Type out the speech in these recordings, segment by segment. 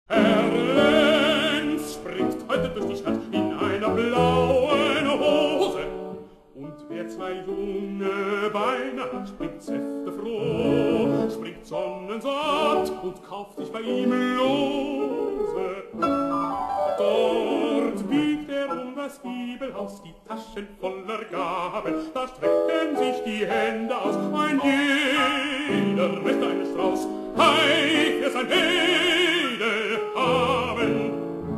Herr Lenz springt heute durch die Stadt in einer blauen Hose. Und wer zwei junge Beine hat, springt säftefroh, springt sonnensatt und kauft sich bei ihm Lose. Dort biegt um das Giebelhaus, die Taschen voller Gaben, da strecken sich die Hände aus, ein jeder möchte einen Strauß, hei, für sein Mädel haben.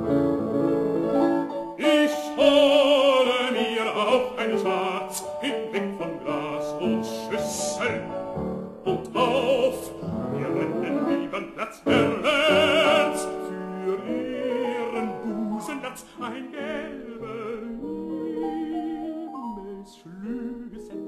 Ich hole mir auch einen Schatz, hinweg von Glas und Schüssel, und auf, wir rennen lieben Platz, Herr Lenz, für ihren Busenlatz ein gelber Himmelsschlüssel.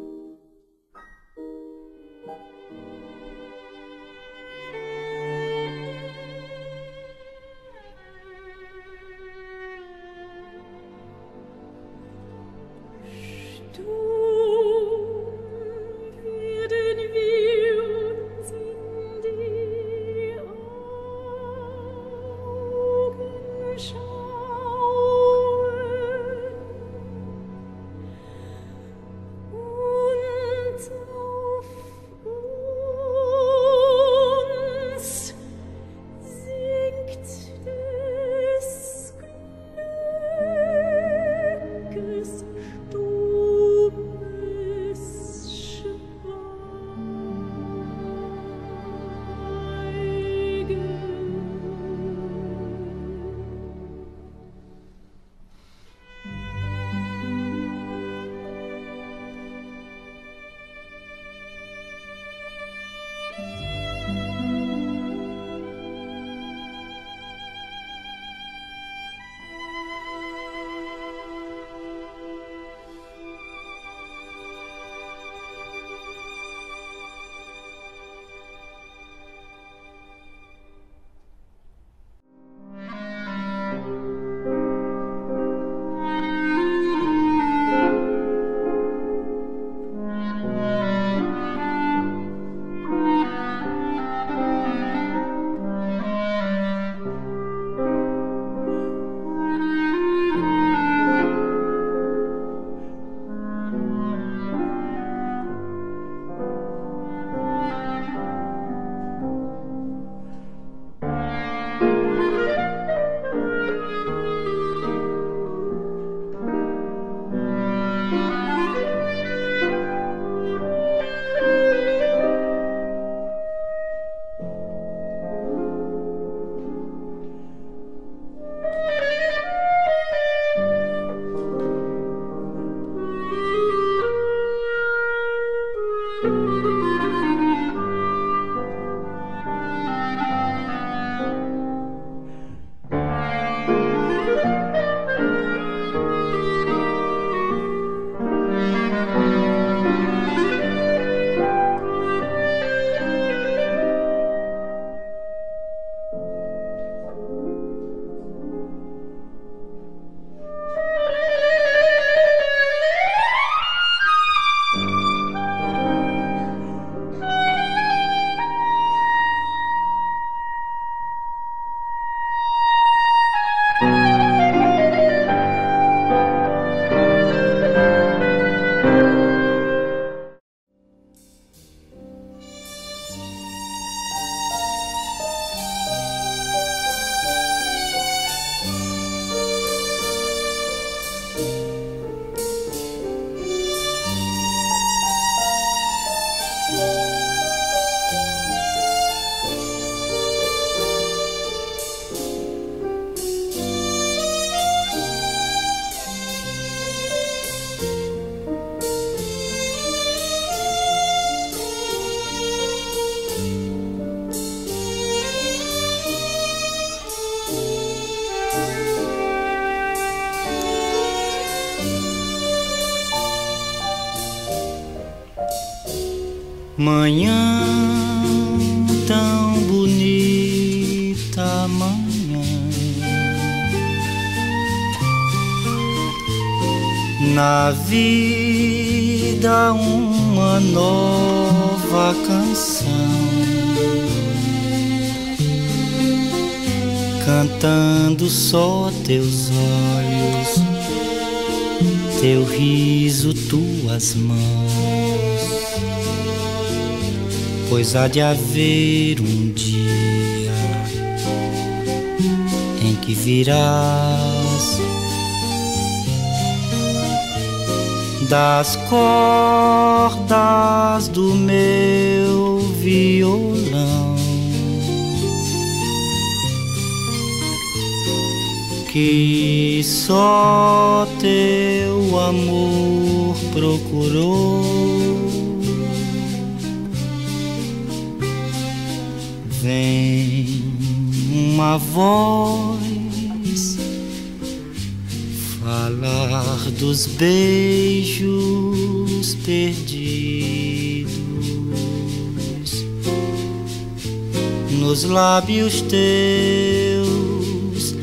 Manhã tão bonita, manhã, na vida uma nova canção. cantando só teus olhos, teu riso, tuas mãos. Pois há de haver um dia em que virás das cordas do meu violão, que só teu amor procurou. Vem uma voz falar dos beijos perdidos nos lábios teus.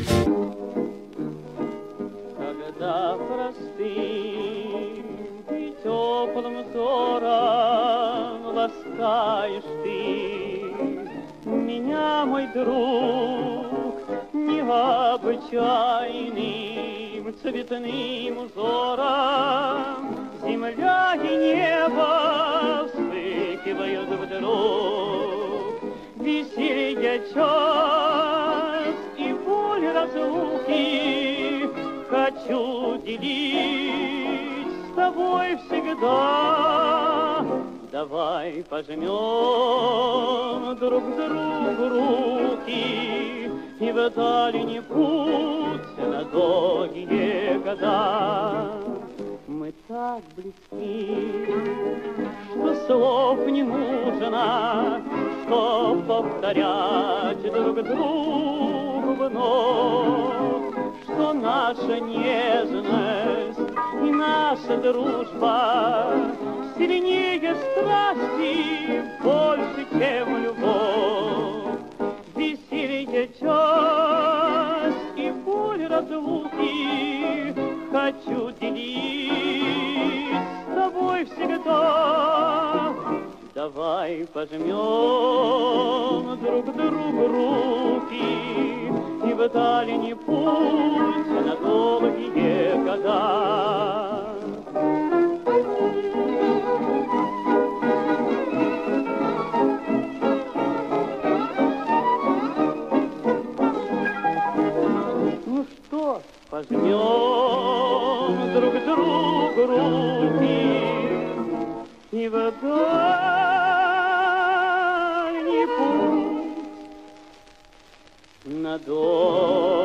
Когда простым и теплым взором ласкаешь ты меня, мой друг, необычайным цветным узором, земля и небо вспыхивают вдруг. Веселье час и боль разлуки хочу делить с тобой всегда. Давай пожмем друг другу руки и в дальний путь на долгие года. Мы так близки, что слов не нужно, что повторять друг другу вновь, что наша нежность и наша дружба сильнее страсти, больше, чем любовь. Веселье час и боль разлуки хочу делить с тобой всегда. Давай пожмем друг другу руки и в дальний путь на долгие года. Пожмем друг другу руки и в дальний путь на долгие